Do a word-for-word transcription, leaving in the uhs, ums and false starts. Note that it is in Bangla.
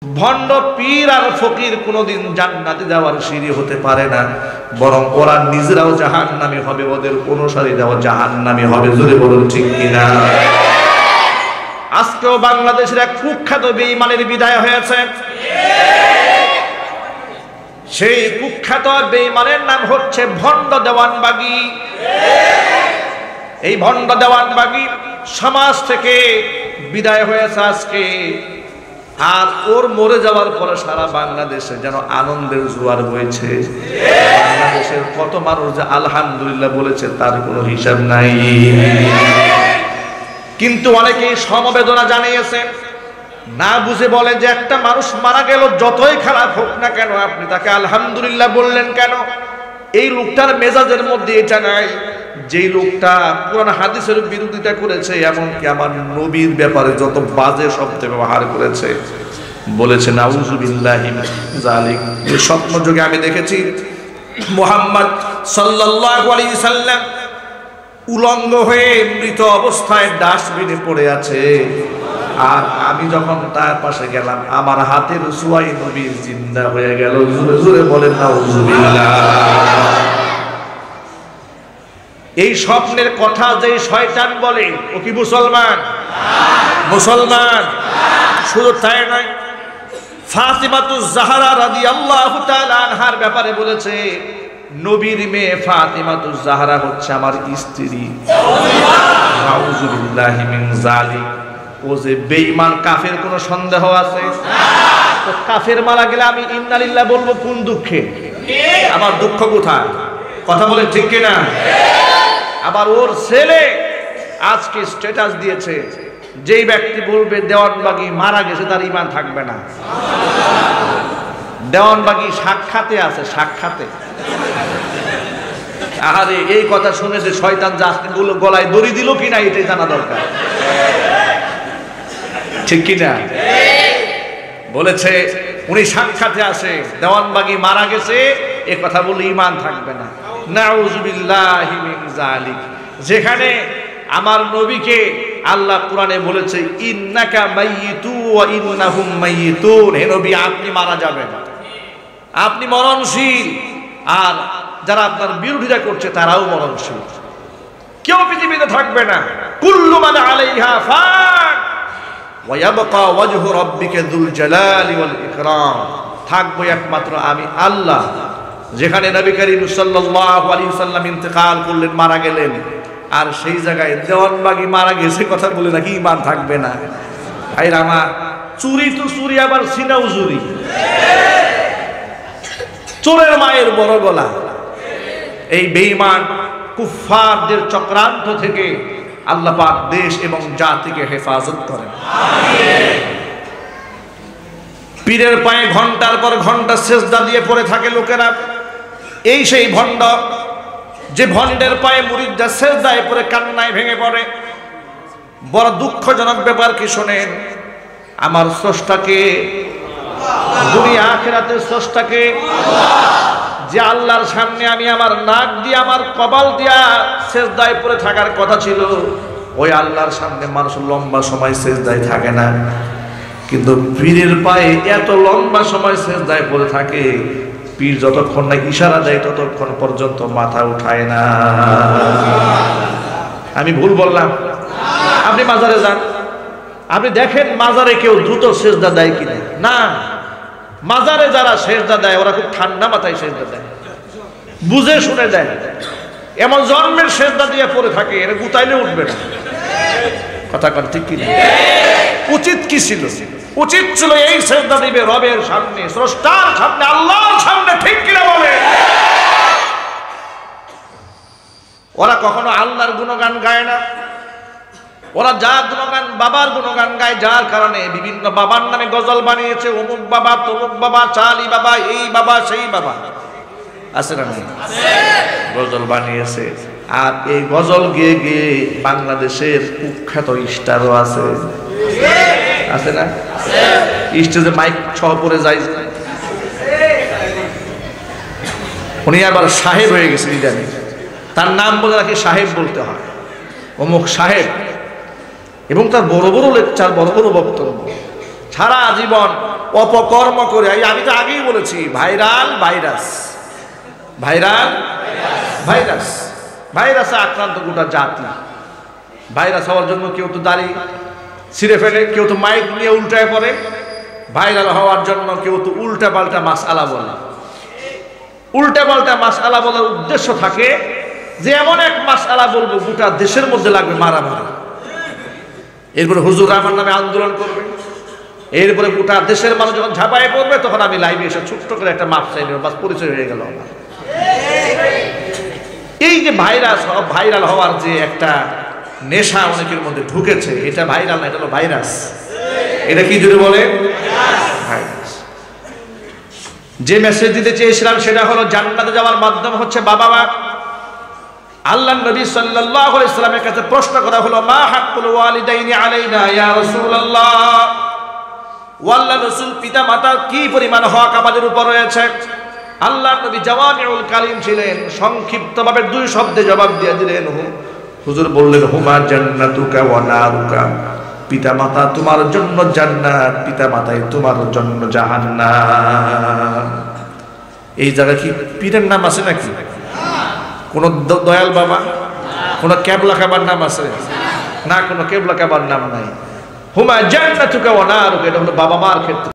ভণ্ড পীর আর ফকির কোনোদিন জান্নাতে যাওয়ার সিঁড়ি হতে পারে না, বরং ওরা নিজেরাও জাহান্নামী হবে, ওদের অনুসারীরাও জাহান্নামী হবে। জোরে বলুন ঠিক কিনা? আজকেও বাংলাদেশের এক কুখ্যাত বেঈমানের বিদায় হয়েছে। সেই কুখ্যাত বেঈমানের নাম হচ্ছে ভণ্ড দেওয়ানবাগী। এই ভণ্ড দেওয়ানবাগী সমাজ থেকে বিদায় হয়েছে আজকে। আর ওর মরে যাওয়ার পরে সারা বাংলাদেশে যেন আনন্দের জোয়ার বইছে। বাংলাদেশের কত মানুষ যে আলহামদুলিল্লাহ বলেছে তার কোনো হিসাব নাই। কিন্তু অনেকেই সমবেদনা জানিয়েছে, না বুঝে বলে যে একটা মানুষ মারা গেল যতই খারাপ হোক না কেন আপনি তাকে আলহামদুলিল্লাহ বললেন কেন? এই লোকটার মেজাজের মধ্যে এটা নাই। যেই লোকটা কোরআন হাদিসের বিরোধিতা করেছে, এমনকি আমার নবীর ব্যাপারে যত বাজে শব্দ ব্যবহার করেছে, বলেছে নাউযুবিল্লাহি মিন যালিক। এই স্বপ্ন যোগে আমি দেখেছি মুহাম্মদ সাল্লাল্লাহু আলাইহি সাল্লাম উলঙ্গ হয়ে মৃত অবস্থায় ডাস্টবিনে পড়ে আছে। আর আমি যখন তার পাশে গেলাম, আমার হাতের ছোঁয়ায় নবী জিন্দা হয়ে গেল। জোরে জোরে বলেন নাউযুবিল্লাহ। এই স্বপ্নের কথা যে শয়তান বলে ও কি মুসলমান? মুসলমান শুধু তাই নয়, ফাতিমাতুজ জাহরা রাদিয়াল্লাহু তাআলা আনহার ব্যাপারে বলেছে, নবীর মেয়ে ফাতিমাতুজ জাহরা হচ্ছে আমার স্ত্রী। নাউযুবিল্লাহি মিন যালিক। ও যে বেঈমান কাফের কোনো সন্দেহ আছে? তো কাফের মারা গেলে আমি ইন্না লিল্লাহ বলবো কোন দুঃখে? আমার দুঃখ কোথায়? কথা বলেন ঠিক কিনা? আবার ওর ছেলে আজকে স্ট্যাটাস দিয়েছে, যেই ব্যক্তি বলবে দেওয়ানবাগী মারা গেছে তার ঈমান থাকবে না। দেওয়ানবাগী সাক্ষাতে আছে, সাক্ষাতে। আরে এই কথা শুনে যে শয়তান জাস্তিগুলো গলায় দড়ি দিল কিনা এটাই জানা দরকার, ঠিক কিনা? বলেছে উনি সাক্ষাতে আছে, দেওয়ানবাগী মারা গেছে, এ কথা বলে ঈমান থাকবে না। নাউযুবিল্লাহি মিন যালিক। যেখানে আমার নবীকে আল্লাহ কোরআনে বলেছে ইন্নাকা মাইয়িতু ওয়া ইন্নাহুম মাইয়িতুন, হে নবী আপনি মারা যাবেন, আপনি মরণশীল, আর যারা আপনার বিরোধিতা করছে তারাও মরণশীল। কেউ পৃথিবীতে থাকবে না। কুল্লু মান আলাইহা ফান ওয়া ইয়াবকা ওয়াজহু রাব্বিকা যুল জালালি ওয়াল ইকরাম। থাকবো একমাত্র আমি আল্লাহ। যেখানে নবী করিম সাল্লাল্লাহু আলাইহি ওয়াসাল্লাম ইন্তেকাল করলেন, মারা গেলেন, আর সেই জায়গায় দেওয়ানবাগী মারা গেছে কথা বলে নাকি ঈমান থাকবে না? ভাই রামা, চুরি তো চুরি, আবার সিনাও চুরি। চোরের মায়ের বড় গলা। এই বেঈমান কুফফারদের চক্রান্ত থেকে আল্লাহ পাক দেশ এবং জাতিকে হেফাজত করেন। পীরের পায়ে ঘন্টার পর ঘন্টা সেজদা দিয়ে পড়ে থাকে লোকেরা। এই সেই ভণ্ড, যে ভণ্ডের পায়ে মুরিদরা সেজদায় পড়ে কান্নায় ভেঙে পড়ে। বড় দুঃখজনক ব্যাপার কি শোনেন, আমার স্রষ্টাকে, দুনিয়া আখিরাতের স্রষ্টাকে, যে আল্লাহর সামনে আমি আমার নাক দিয়ে আমার কপাল দিয়া সেজদায় পড়ে থাকার কথা ছিল, ওই আল্লাহর সামনে মানুষ লম্বা সময় সেজদায় থাকে না। কিন্তু পীরের পায়ে এত লম্বা সময় সেজদায় পড়ে থাকে, পীর যতক্ষণ না ইশারা দেয় ততক্ষণ পর্যন্ত মাথা উঠায় না। আমি ভুল বললাম? আপনি মাজারে যান, আপনি দেখেন মাজারে কেউ দ্রুত সেজদা দেয় কিনা? না। মাজারে যারা সেজদা দেয় ওরা খুব ঠান্ডা মাথায় সেজদা দেয়, বুঝে শুনে দেয়। এমন জন্মের সেজদা দিয়ে পড়ে থাকে, এরা গুতাইলে উঠবে না। কথা কর ঠিক কিনা? উচিত কি ছিল? উচিত ছিল এই সেজদা দিবে রবের সামনে, স্রষ্টার সামনে, আল্লাহর সামনে, ঠিক কিনা বলে? ওরা কখনো আল্লাহর গুণগান গায় না। ওরা যা গুণগান বাবার গুণগান গায়, যার কারণে বিভিন্ন বাবার নামে গজল বানিয়েছে। অমুক বাবা, তমুক বাবা, চালি বাবা, এই বাবা, সেই বাবা, আছে না? গজল বানিয়েছে। আর এই গজল গেয়ে গিয়ে বাংলাদেশের কুখ্যাত স্টারও আছে, আছে না? স্টেজে মাইক সহ পরে যায়। উনি আবার সাহেব হয়ে গেছে ইদানিং। তার নাম বলে নাকি সাহেব বলতে হয়, অমুক সাহেব। এবং তার বড় বড় লেকচার, বড় বড় বক্তব্য। সারা জীবন অপকর্ম করে, আমি তো আগেই বলেছি ভাইরাল ভাইরাস, ভাইরাল ভাইরাস, ভাইরাসে আক্রান্ত গোটা জাতি। ভাইরাস হওয়ার জন্য কেউ তো দাড়ি ছিঁড়ে ফেলে, কেউ তো মাইক নিয়ে উল্টায় পড়ে। ভাইরাল হওয়ার জন্য কেউ তো উল্টা পাল্টা মাসআলা বলে। উল্টা পাল্টা মাসআলা বলার উদ্দেশ্য থাকে যে এমন এক মাসআলা বলবো গোটা দেশের মধ্যে লাগবে মারামারি, এরপরে হুজুর আমার নামে আন্দোলন করবে, এরপরে গোটা দেশের মানুষ যখন ঝাঁপায় পড়বে তখন আমি লাইভে এসে ছোট্ট করে একটা মাপ চাই নেব, বাস পরিচয় হয়ে গেল আমার। এই যে ভাইরাস, ভাইরাল হওয়ার যে একটা নেশা অনেকের মধ্যে ঢুকেছে, এটা ভাইরাল না, এটা হলো ভাইরাস। এটা কি জুড়ে বলে? ভাইরাস। যে মেসেজ দিতে চেয়েছিলাম সেটা হলো জান্নাতে যাওয়ার মাধ্যম হচ্ছে বাবা মা। আল্লাহর নবী সাল্লাল্লাহু আলাইহি সাল্লামের কাছে প্রশ্ন করা হলো, মা হাক্কুল ওয়ালিদাইনি আলাইনা ইয়া রাসূলুল্লাহ, ও আল্লাহর রাসূল পিতা মাতার কি পরিমাণ হক আমাদের উপর রয়েছে? আল্লাহর নবী জাওয়ামিউল কালিম ছিলেন, সংক্ষিপ্তভাবে দুই শব্দে জবাব দিয়ে দিলেন। হুজুর বললেন, হুমা জান্নাতুকা ওয়া নারুকা, পিতা মাতা তোমার জন্য জান্নাত, পিতা মাতাই তোমার জন্য জাহান্নাম। এই জায়গায় কি পীরের নাম আছে নাকি? কোন দয়াল বাবা, কোন কেবলা কাবার নাম আছে না? কোন কেবলা কাবার নাম নাই। হুমা জান্নাতুকা ওয়া নারুকা, এটা হলো বাবা মার ক্ষেত্রে।